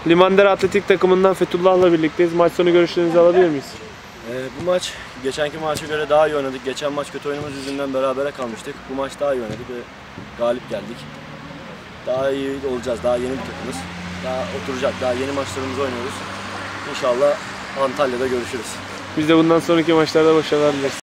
Limandere Atletik takımından Fethullah'la birlikteyiz. Maç sonu görüşlerinizi alabilir miyiz? Bu maç geçenki maça göre daha iyi oynadık. Geçen maç kötü oyunumuz yüzünden berabere kalmıştık. Bu maç daha iyi oynadık ve galip geldik. Daha iyi olacağız. Daha yeni bir takımız. Daha oturacak. Daha yeni maçlarımızı oynuyoruz. İnşallah Antalya'da görüşürüz. Biz de bundan sonraki maçlarda başarılar dileriz.